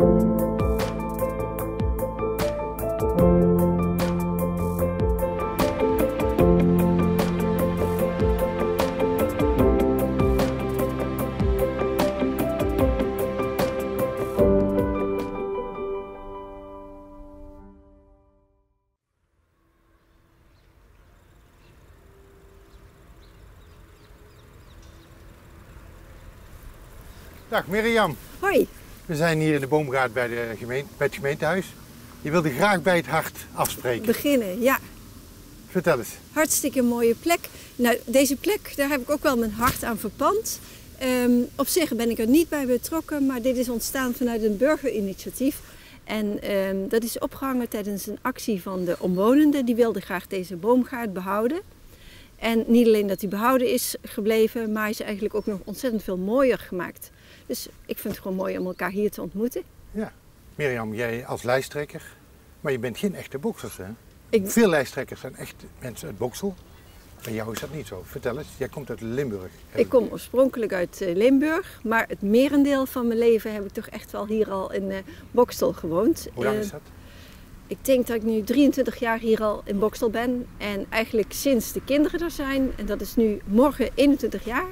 Dag Mirjam. Hoi. We zijn hier in de boomgaard bij het gemeentehuis. Je wilde graag bij het hart afspreken. Beginnen, ja. Vertel eens. Hartstikke mooie plek. Nou, deze plek, daar heb ik ook wel mijn hart aan verpand. Op zich ben ik er niet bij betrokken, maar dit is ontstaan vanuit een burgerinitiatief. En dat is opgehangen tijdens een actie van de omwonenden. Die wilden graag deze boomgaard behouden. En niet alleen dat die behouden is gebleven, maar hij is eigenlijk ook nog ontzettend veel mooier gemaakt. Dus ik vind het gewoon mooi om elkaar hier te ontmoeten. Ja. Mirjam, jij als lijsttrekker, maar je bent geen echte boksers, hè? Veel lijsttrekkers zijn echt mensen uit Boxtel. Bij jou is dat niet zo. Vertel eens, jij komt uit Limburg. Ik kom oorspronkelijk uit Limburg, maar het merendeel van mijn leven heb ik toch echt wel hier al in Boxtel gewoond. Hoe lang is dat? Ik denk dat ik nu 23 jaar hier al in Boxtel ben. En eigenlijk sinds de kinderen er zijn, en dat is nu morgen 21 jaar,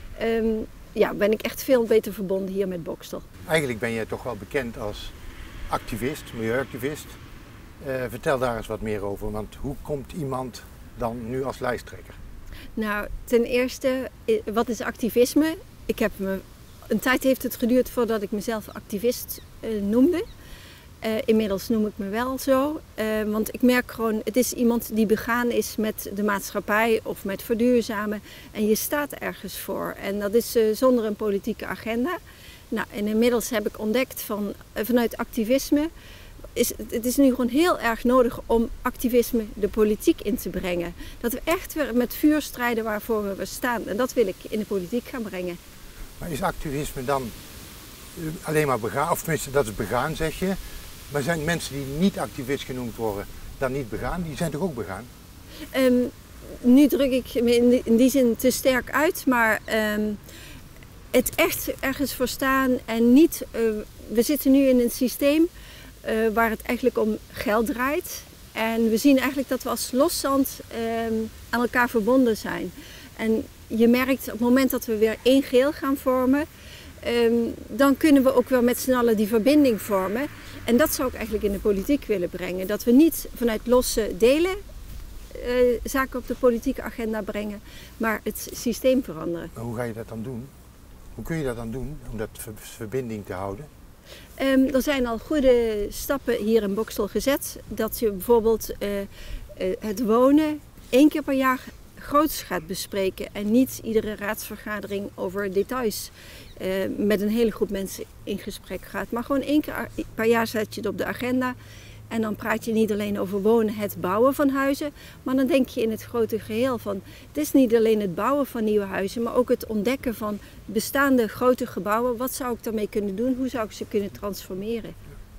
ben ik echt veel beter verbonden hier met Boxtel. Eigenlijk ben jij toch wel bekend als activist, milieuactivist. Vertel daar eens wat meer over, want hoe komt iemand dan nu als lijsttrekker? Nou, ten eerste, wat is activisme? Een tijd heeft het geduurd voordat ik mezelf activist noemde. Inmiddels noem ik me wel zo, want ik merk gewoon, het is iemand die begaan is met de maatschappij of met verduurzamen en je staat ergens voor. En dat is zonder een politieke agenda. Nou, en inmiddels heb ik ontdekt vanuit activisme, het is nu gewoon heel erg nodig om activisme de politiek in te brengen. Dat we echt weer met vuur strijden waarvoor we staan en dat wil ik in de politiek gaan brengen. Maar is activisme dan alleen maar begaan, of tenminste dat is begaan zeg je? Maar zijn mensen die niet activist genoemd worden dan niet begaan? Die zijn toch ook begaan? Nu druk ik me in die zin te sterk uit, maar het echt ergens voor staan en niet... we zitten nu in een systeem waar het eigenlijk om geld draait. En we zien eigenlijk dat we als loszand aan elkaar verbonden zijn. En je merkt op het moment dat we weer één geheel gaan vormen, dan kunnen we ook weer met z'n allen die verbinding vormen. En dat zou ik eigenlijk in de politiek willen brengen. Dat we niet vanuit losse delen zaken op de politieke agenda brengen, maar het systeem veranderen. Maar hoe ga je dat dan doen? Hoe kun je dat dan doen om dat verbinding te houden? Er zijn al goede stappen hier in Boxtel gezet. Dat je bijvoorbeeld het wonen 1 keer per jaar groots gaat bespreken en niet iedere raadsvergadering over details met een hele groep mensen in gesprek gaat. Maar gewoon 1 keer per jaar zet je het op de agenda en dan praat je niet alleen over wonen, het bouwen van huizen, maar dan denk je in het grote geheel van, het is niet alleen het bouwen van nieuwe huizen, maar ook het ontdekken van bestaande grote gebouwen. Wat zou ik daarmee kunnen doen? Hoe zou ik ze kunnen transformeren?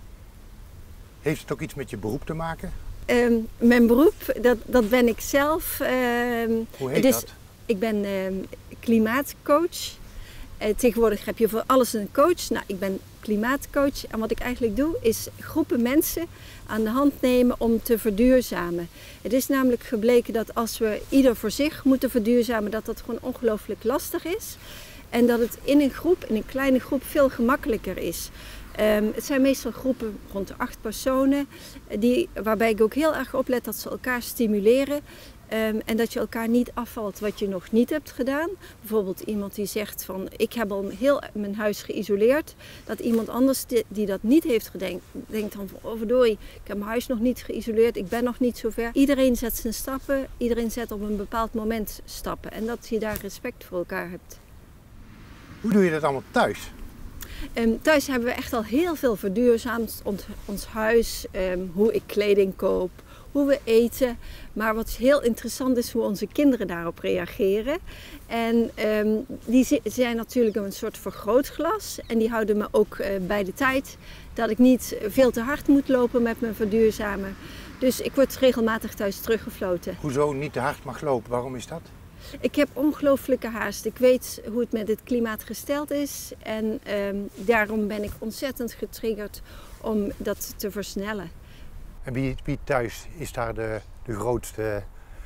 Heeft het ook iets met je beroep te maken? Mijn beroep, dat ben ik zelf. Hoe heet dat? Ik ben klimaatcoach. Tegenwoordig heb je voor alles een coach. Nou, ik ben klimaatcoach en wat ik eigenlijk doe is groepen mensen aan de hand nemen om te verduurzamen. Het is namelijk gebleken dat als we ieder voor zich moeten verduurzamen, dat dat gewoon ongelooflijk lastig is. En dat het in een kleine groep veel gemakkelijker is. Het zijn meestal groepen rond de 8 personen, waarbij ik ook heel erg oplet dat ze elkaar stimuleren. En dat je elkaar niet afvalt wat je nog niet hebt gedaan. Bijvoorbeeld iemand die zegt van ik heb al heel mijn huis geïsoleerd. Dat iemand anders die dat niet heeft denkt dan van oh verdorie, ik heb mijn huis nog niet geïsoleerd, ik ben nog niet zo ver. Iedereen zet zijn stappen, iedereen zet op een bepaald moment stappen. En dat je daar respect voor elkaar hebt. Hoe doe je dat allemaal thuis? Thuis hebben we echt al heel veel verduurzaamd. Ons huis, hoe ik kleding koop, hoe we eten. Maar wat heel interessant is hoe onze kinderen daarop reageren. En die zijn natuurlijk een soort vergrootglas. En die houden me ook bij de tijd dat ik niet veel te hard moet lopen met mijn verduurzamen. Dus ik word regelmatig thuis teruggefloten. Hoezo niet te hard mag lopen? Waarom is dat? Ik heb ongelooflijke haast. Ik weet hoe het met het klimaat gesteld is. En daarom ben ik ontzettend getriggerd om dat te versnellen. En wie thuis is daar de grootste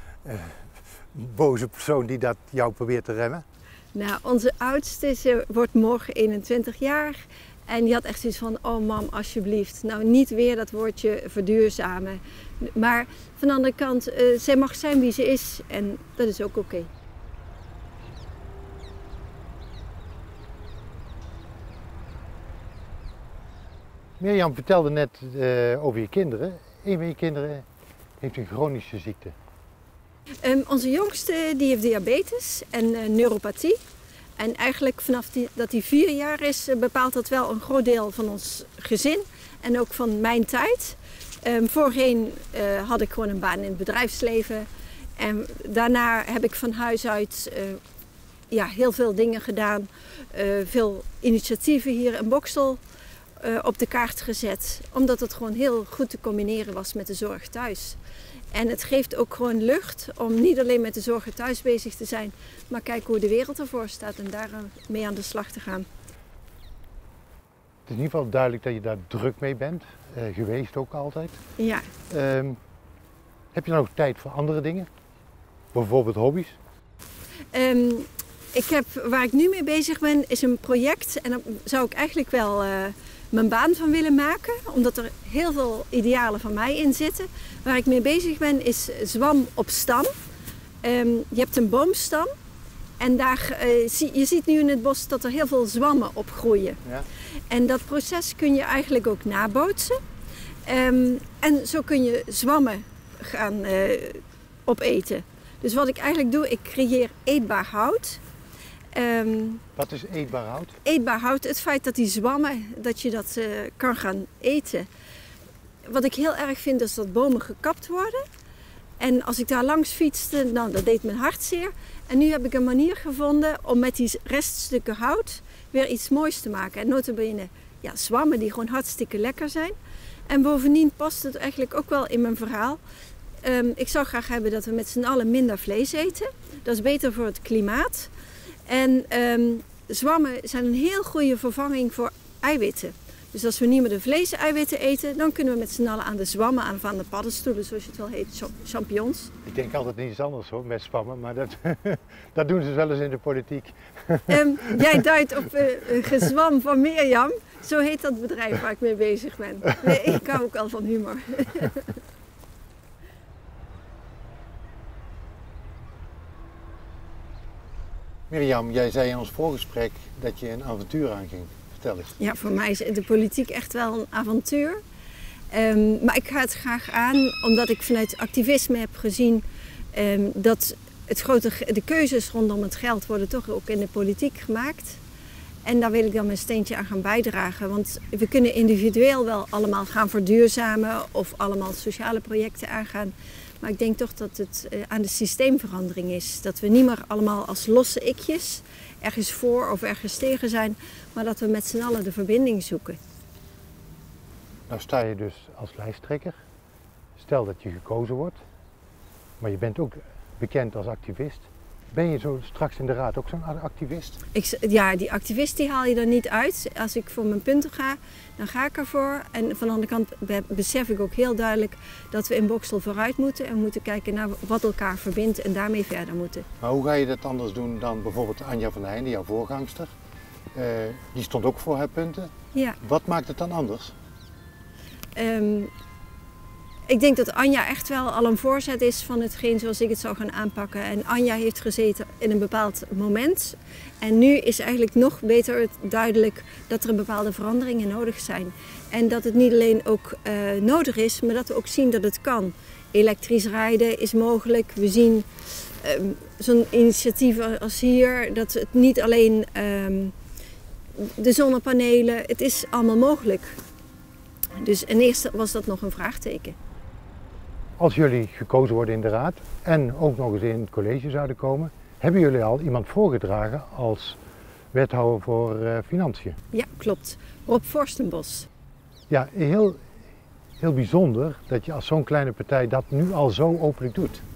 boze persoon die dat jou probeert te remmen? Nou, onze oudste wordt morgen 21 jaar. En die had echt zoiets van, oh mam, alsjeblieft. Nou, niet weer dat woordje verduurzamen. Maar van de andere kant, zij mag zijn wie ze is. En dat is ook oké. Mirjam vertelde net over je kinderen. Een van je kinderen heeft een chronische ziekte. Onze jongste die heeft diabetes en neuropathie. En eigenlijk vanaf dat hij 4 jaar is, bepaalt dat wel een groot deel van ons gezin. En ook van mijn tijd. Voorheen had ik gewoon een baan in het bedrijfsleven. En daarna heb ik van huis uit heel veel dingen gedaan. Veel initiatieven hier in Boxtel op de kaart gezet. Omdat het gewoon heel goed te combineren was met de zorg thuis. En het geeft ook gewoon lucht om niet alleen met de zorg thuis bezig te zijn, maar kijken hoe de wereld ervoor staat en daar mee aan de slag te gaan. Het is in ieder geval duidelijk dat je daar druk mee bent, geweest ook altijd. Ja. Heb je nog tijd voor andere dingen? Bijvoorbeeld hobby's? Waar ik nu mee bezig ben, is een project en daar zou ik eigenlijk wel mijn baan van willen maken, omdat er heel veel idealen van mij in zitten. Waar ik mee bezig ben is zwam op stam. Je hebt een boomstam en je ziet nu in het bos dat er heel veel zwammen op groeien. Ja. En dat proces kun je eigenlijk ook nabootsen. En zo kun je zwammen gaan opeten. Dus wat ik eigenlijk doe, ik creëer eetbaar hout. Wat is eetbaar hout? Eetbaar hout, het feit dat die zwammen, dat je dat kan gaan eten. Wat ik heel erg vind is dat bomen gekapt worden. En als ik daar langs fietste, nou, dat deed mijn hart zeer. En nu heb ik een manier gevonden om met die reststukken hout weer iets moois te maken. En nota bene, zwammen die gewoon hartstikke lekker zijn. En bovendien past het eigenlijk ook wel in mijn verhaal. Ik zou graag hebben dat we met z'n allen minder vlees eten. Dat is beter voor het klimaat. En zwammen zijn een heel goede vervanging voor eiwitten. Dus als we niet meer de vlees-eiwitten eten, dan kunnen we met z'n allen aan de zwammen, aan de paddenstoelen, zoals je het wel heet, champignons. Ik denk altijd niets anders hoor, met zwammen, maar dat doen ze wel eens in de politiek. Jij duidt op gezwam van Mirjam, zo heet dat bedrijf waar ik mee bezig ben. Nee, ik hou ook al van humor. Mirjam, jij zei in ons voorgesprek dat je een avontuur aanging. Vertel eens. Ja, voor mij is de politiek echt wel een avontuur. Maar ik ga het graag aan omdat ik vanuit activisme heb gezien dat de keuzes rondom het geld worden toch ook in de politiek gemaakt. En daar wil ik dan mijn steentje aan gaan bijdragen. Want we kunnen individueel wel allemaal gaan verduurzamen of allemaal sociale projecten aangaan. Maar ik denk toch dat het aan de systeemverandering is. Dat we niet meer allemaal als losse ikjes ergens voor of ergens tegen zijn, maar dat we met z'n allen de verbinding zoeken. Nou sta je dus als lijsttrekker. Stel dat je gekozen wordt, maar je bent ook bekend als activist. Ben je zo straks in de raad ook zo'n activist? Die activist die haal je er niet uit. Als ik voor mijn punten ga, dan ga ik ervoor. En van de andere kant besef ik ook heel duidelijk dat we in Boxtel vooruit moeten. En we moeten kijken naar wat elkaar verbindt en daarmee verder moeten. Maar hoe ga je dat anders doen dan bijvoorbeeld Anja van der Heijden, jouw voorgangster? Die stond ook voor haar punten. Ja. Wat maakt het dan anders? Ik denk dat Anja echt wel al een voorzet is van hetgeen zoals ik het zou gaan aanpakken. En Anja heeft gezeten in een bepaald moment. En nu is eigenlijk nog beter duidelijk dat er een bepaalde veranderingen nodig zijn. En dat het niet alleen ook nodig is, maar dat we ook zien dat het kan. Elektrisch rijden is mogelijk. We zien zo'n initiatief als hier, dat het niet alleen de zonnepanelen, het is allemaal mogelijk. Dus en eerst was dat nog een vraagteken. Als jullie gekozen worden in de raad en ook nog eens in het college zouden komen, hebben jullie al iemand voorgedragen als wethouder voor Financiën? Ja, klopt. Rob Forstenbos. Ja, heel bijzonder dat je als zo'n kleine partij dat nu al zo openlijk doet.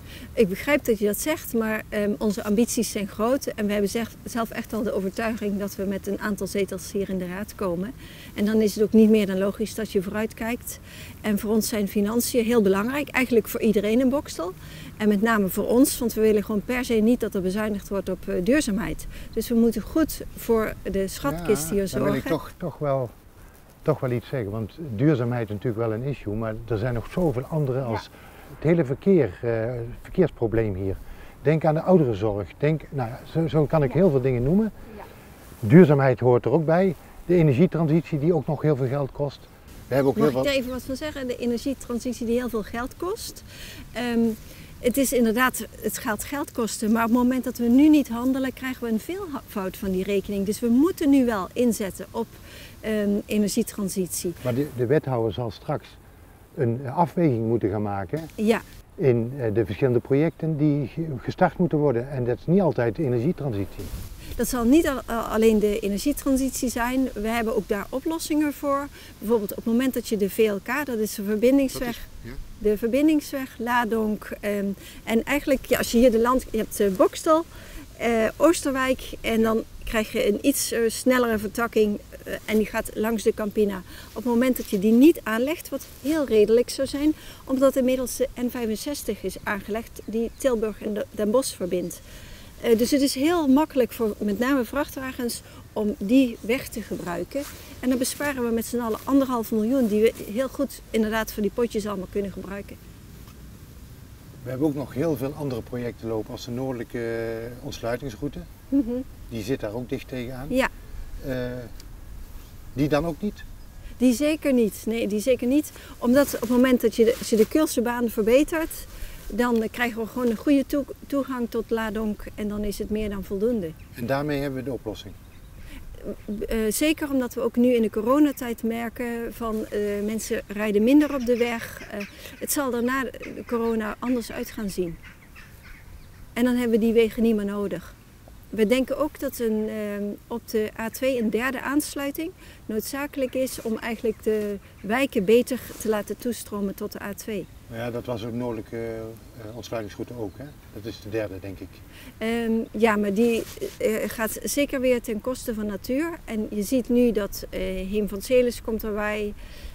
Ik begrijp dat je dat zegt, maar onze ambities zijn groot. En we hebben zelf echt al de overtuiging dat we met een aantal zetels hier in de raad komen. En dan is het ook niet meer dan logisch dat je vooruit kijkt. En voor ons zijn financiën heel belangrijk. Eigenlijk voor iedereen in Boxtel. En met name voor ons, want we willen gewoon per se niet dat er bezuinigd wordt op duurzaamheid. Dus we moeten goed voor de schatkist hier zorgen. Dan wil ik toch wel iets zeggen. Want duurzaamheid is natuurlijk wel een issue. Maar er zijn nog zoveel andere als het hele verkeersprobleem hier. Denk aan de ouderenzorg. Zo kan ik heel veel dingen noemen. Ja. Duurzaamheid hoort er ook bij. De energietransitie die ook nog heel veel geld kost. We hebben ook Mag ik daar even wat van zeggen? De energietransitie die heel veel geld kost. Het is inderdaad, het gaat geld kosten, maar op het moment dat we nu niet handelen, krijgen we een veelvoud van die rekening. Dus we moeten nu wel inzetten op energietransitie. Maar de wethouder zal straks een afweging moeten gaan maken in de verschillende projecten die gestart moeten worden. En dat is niet altijd de energietransitie. Dat zal niet alleen de energietransitie zijn, we hebben ook daar oplossingen voor. Bijvoorbeeld op het moment dat je de VLK, dat is de verbindingsweg, de verbindingsweg, Ladonk. En eigenlijk, als je hier je hebt Boxtel, Oosterwijk en dan krijg je een iets snellere vertakking en die gaat langs de Campina. Op het moment dat je die niet aanlegt, wat heel redelijk zou zijn, omdat inmiddels de N65 is aangelegd die Tilburg en Den Bosch verbindt. Dus het is heel makkelijk voor met name vrachtwagens om die weg te gebruiken. En dan besparen we met z'n allen 1,5 miljoen die we heel goed inderdaad voor die potjes allemaal kunnen gebruiken. We hebben ook nog heel veel andere projecten lopen als de noordelijke ontsluitingsroute. Die zit daar ook dicht tegenaan. Ja. Die dan ook niet? Die zeker niet. Nee, die zeker niet. Omdat op het moment dat je de Keulse baan verbetert, dan krijgen we gewoon een goede toegang tot Ladonk en dan is het meer dan voldoende. En daarmee hebben we de oplossing? Zeker omdat we ook nu in de coronatijd merken van mensen rijden minder op de weg. Het zal er na de corona anders uit gaan zien. En dan hebben we die wegen niet meer nodig. We denken ook dat op de A2 een derde aansluiting noodzakelijk is om eigenlijk de wijken beter te laten toestromen tot de A2. Ja, dat was ook noordelijke ontsluitingsroute ook, hè? Dat is de derde, denk ik. Ja, maar die gaat zeker weer ten koste van natuur. En je ziet nu dat Heem van Celis komt erbij.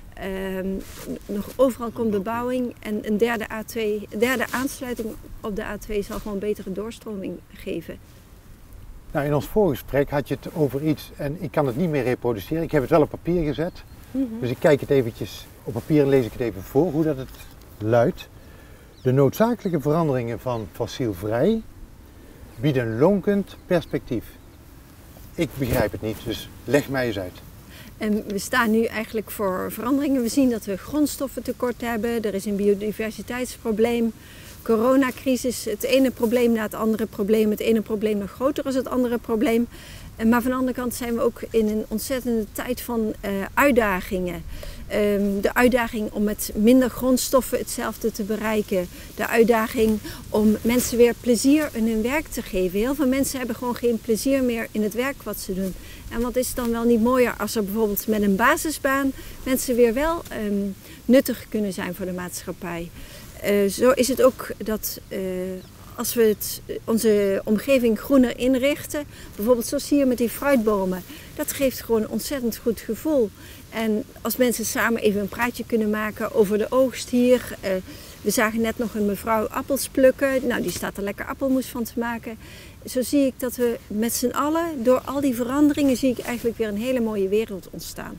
Nog overal komt bebouwing. En een derde aansluiting op de A2 zal gewoon betere doorstroming geven. Nou, in ons voorgesprek had je het over iets en ik kan het niet meer reproduceren. Ik heb het wel op papier gezet. Dus ik kijk het eventjes op papier en lees ik het even voor hoe dat het luidt. De noodzakelijke veranderingen van fossielvrij bieden een lonkend perspectief. Ik begrijp het niet, dus leg mij eens uit. En we staan nu eigenlijk voor veranderingen. We zien dat we grondstoffentekort hebben, er is een biodiversiteitsprobleem. Coronacrisis, het ene probleem na het andere probleem, het ene probleem nog groter als het andere probleem. Maar van de andere kant zijn we ook in een ontzettende tijd van uitdagingen. De uitdaging om met minder grondstoffen hetzelfde te bereiken. De uitdaging om mensen weer plezier in hun werk te geven. Heel veel mensen hebben gewoon geen plezier meer in het werk wat ze doen. En wat is dan wel niet mooier als er bijvoorbeeld met een basisbaan mensen weer wel nuttig kunnen zijn voor de maatschappij. Zo is het ook dat als we onze omgeving groener inrichten, bijvoorbeeld zoals hier met die fruitbomen, dat geeft gewoon een ontzettend goed gevoel. En als mensen samen even een praatje kunnen maken over de oogst hier. We zagen net nog een mevrouw appels plukken, nou die staat er lekker appelmoes van te maken. Zo zie ik dat we met z'n allen, door al die veranderingen, zie ik eigenlijk weer een hele mooie wereld ontstaan.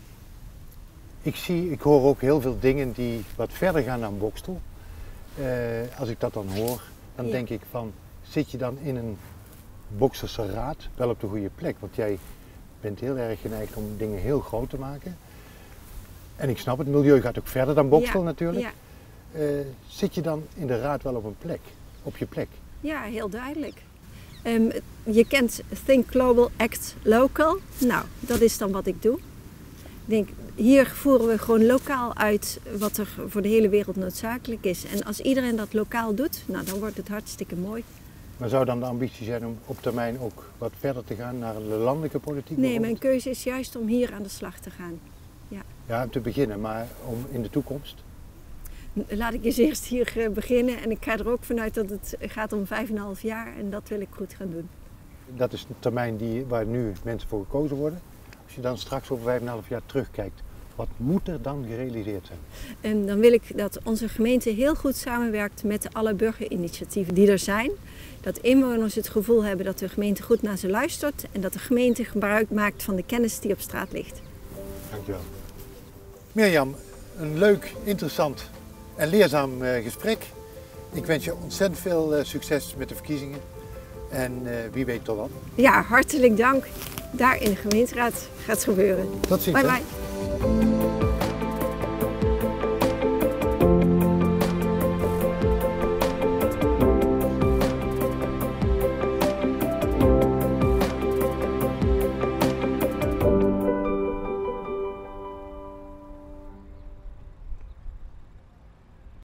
Ik hoor ook heel veel dingen die wat verder gaan dan Boxtel. Als ik dat dan hoor, dan denk ik van, zit je dan in een Boxelse raad wel op de goede plek? Want jij bent heel erg geneigd om dingen heel groot te maken. En ik snap het, milieu gaat ook verder dan Boxtel natuurlijk. Ja. Zit je dan in de raad wel op je plek? Ja, heel duidelijk. Je kent Think Global, Act Local. Nou, dat is dan wat ik doe. Ik denk, hier voeren we gewoon lokaal uit wat er voor de hele wereld noodzakelijk is. En als iedereen dat lokaal doet, nou, dan wordt het hartstikke mooi. Maar zou dan de ambitie zijn om op termijn ook wat verder te gaan naar de landelijke politiek? Nee, mijn keuze is juist om hier aan de slag te gaan. Ja. Ja, om te beginnen, maar om in de toekomst? Laat ik eens eerst hier beginnen en ik ga er ook vanuit dat het gaat om 5,5 jaar en dat wil ik goed gaan doen. Dat is de termijn waar nu mensen voor gekozen worden. Als je dan straks over 5,5 jaar terugkijkt, wat moet er dan gerealiseerd zijn? En dan wil ik dat onze gemeente heel goed samenwerkt met alle burgerinitiatieven die er zijn. Dat inwoners het gevoel hebben dat de gemeente goed naar ze luistert en dat de gemeente gebruik maakt van de kennis die op straat ligt. Dankjewel. Mirjam, een leuk, interessant en leerzaam gesprek. Ik wens je ontzettend veel succes met de verkiezingen en wie weet tot dan. Ja, hartelijk dank. Daar in de gemeenteraad gaat het gebeuren. Tot ziens. Bye bye.